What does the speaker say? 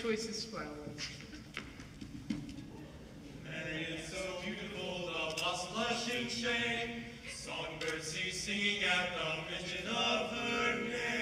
choice is smiling. Mary is so beautiful, the blossom blushing shade. Songbirds cease singing at the mention of her name.